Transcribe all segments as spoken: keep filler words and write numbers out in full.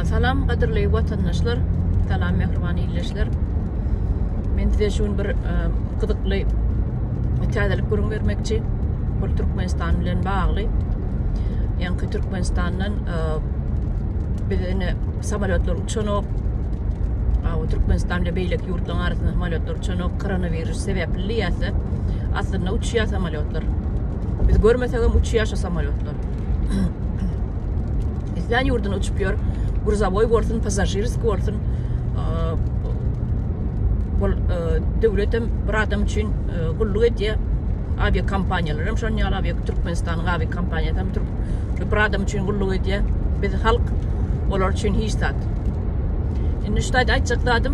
Salam qadrli vatandaşlar, salam mehriban illeşler. Men size şun bir qıdıqlı täzelik görün vermekçi. Bu Türkmenistan bilen bağlı. Yani Türkmenistan'dan bizine samolyotlar uçanok, o Türkmenistan'da beylik yurtların arasında samolyotlar uçanok, koronavirüs sebeple yasa aslında uçuyor samolyotlar. Biz görmesek uçuyor şu samolyotlar. İslan yurduna uçuyor, gruzovoy bolsun, pasajirsk bolsun. Bol devletim bir adam için gulluk ediyor. Aviya kampanyalarım şon yal aviya Türkmenistan'ın aviya kampanyası Türk bir adam için gulluk ediyor. Biz halk olar için histat. Indi ştayda aytsakladım.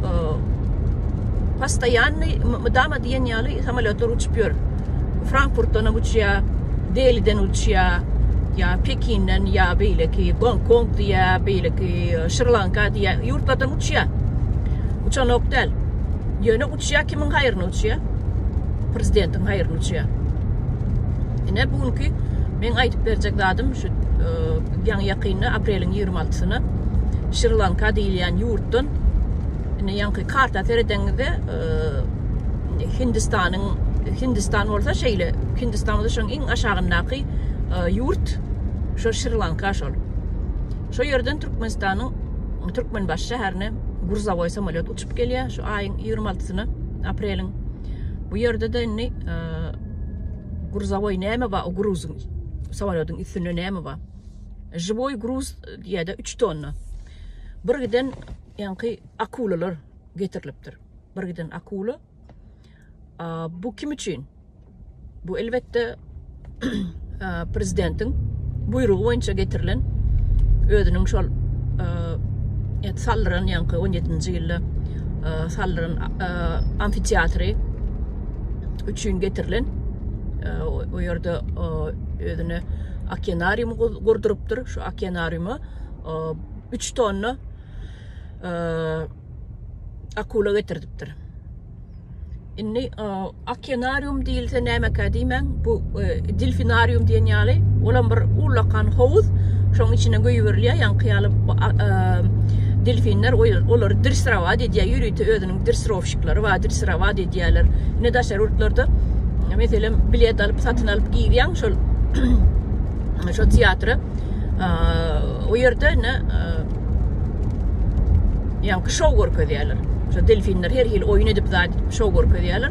Постоянный мадама diyen yalı samolyotlar uçuyor. Frankfurt'tan uçuyor, Delhi'den uçuyor. Ya Pekin'den ya böyle ki Hong Kong diye böyle ki Sri Lanka diye yurtlardan uçuyor. Uçan ok değil. Yöne uçuyor kimin hayrına uçuyor? Prezidentin hayrına uçuyor. Yine bugünkü ben aytıp verecektim şu yani yakını Aprel'in yirmi altısını Sri Lanka deyilen yurttan yine yankı karta teredengide Hindistan'ın Hindistan olsa şeyle Hindistan'da şu en aşağındaki yurt şu Sri Lanka şol. Şu yerden Türkmenistan'ın Türkmenbaş şehrine gruzovoy samolyot uçup geliyor şu ayın yirmi altısını Aprel'in. Bu yerde de ne gruzovoy neme var o gruzun samolyotun üstünde neme var. Живой груз diye de üç tonna. Bir giden yankı akulalar getiriliptir. Bir giden akula. Bu kim için? Bu elbette Prezidentin buyruğu boyunca getirilen ödünün şol et saldırın yankı on yedinci yılda saldırın amfiteyatri Üçin getirilen o yerde ödünü akvaryumu kurduruptur. Şu akvaryumu üç tonna akula getirdiptir. İnni akvaryum değilse neme kadimen bu delfinaryum diyen yali olan bir ulakan havuz şunun içine koyuveriliyor yankıyalı delfinler olur dirsrava dediği yürüytü ödünün dirsrovşikleri var dirsrava dediğiler ne daşlar urtlarda mesela bilet alıp satın alıp giyiyen şol şu tiyatro o yerde ne yankı şov görkü diyorlar. Şu delfinler her yıl oyun edip zaten şov görkü diyorlar.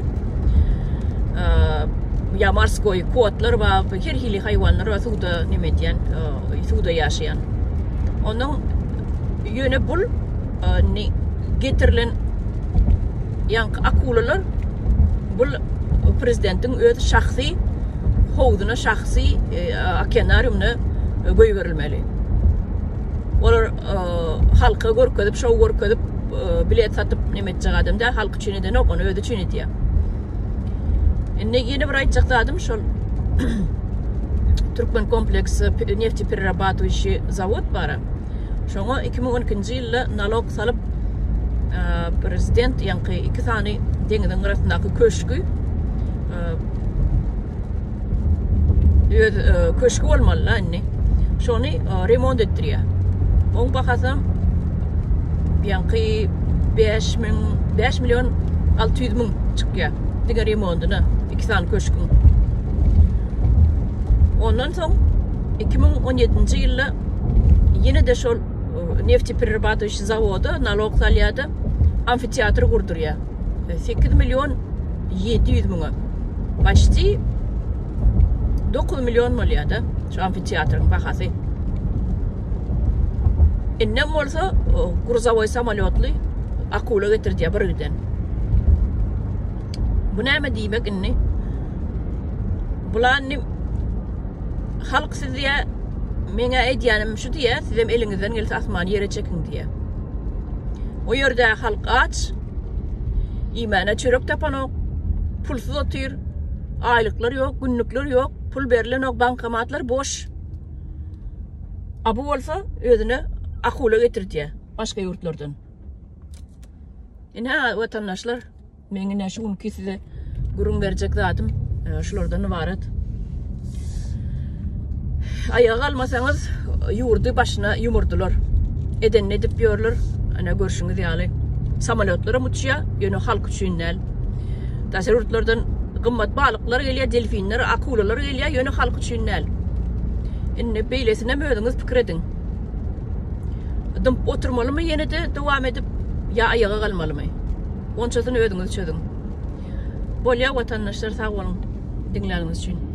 Ya marskoy kotlar ve her yıl hayvanlar ve suda ne diyen suda yaşayan. Onun yöne bul ne getirilen yankı akulalar bul Prezidentin öz şahsi havuzuna şahsi akvaryumuna koyuverilmeli. Olar halka görküdüp, şov görküdüp bilet satıp nemetçe adam da halk için eden ok, onu öde için ediyor. Ne yeni bir aytacaklardım şol Türkmen kompleks nefti perrabatı işi zavod var. Şuna iki bin on ikinci yılda nalog salıp Prezident yankı iki tane denizin arasındaki köşkü köşkü olmalı anne. Şunu remont ettiriyor. On bakasam yankı beş milyon altı yüz bin çıkıyor. Diğer remontuna iki tane köşkün. Ondan sonra iki bin on yedinci yılda yine de şol nefti perrabatı işi zavodu nalog salyada amfiteyatro kurduruyor. sekiz milyon yedi yüz bin. Başti dokuz milyon maliyada şu amfiteyatronun bahası. İnnem olsa gruzovoy samolyotlu akula getirdi ya birden. Bu ne demek inni? Bulan halk size mene ediyanım şu diye sizem elinizden gelirse asman yere çekin diye. O yerde halk aç imana çörek tapan ok, pulsuz otuyor, aylıklar yok, günlükler yok, pul verilen ok, bankomatlar boş. Abu olsa ödüne akula getirdi başka yurtlardan. Yine vatandaşlar, mengine şun ki size gurun verecek zaten, şulardan varat. Ayağa almasanız yurdu başına yumurdular. eden edip görülür. Ana görüşüňiz ýaly. Samolyotlara uçýa, ýöne halk üçinler. Tasarruflardan gymmat balıklar gelýär, delfinler, akulalar gelýär, ýöne halk üçinler. Inne beýlesine mödüňiz pikir edin. Adam oturmalymy ýene de dowam edip ýa aýaga galmalymy? Onçasyny ödüňiz çödüň. Bolýa watandaşlar sag bolun. Dinläňiz üçin.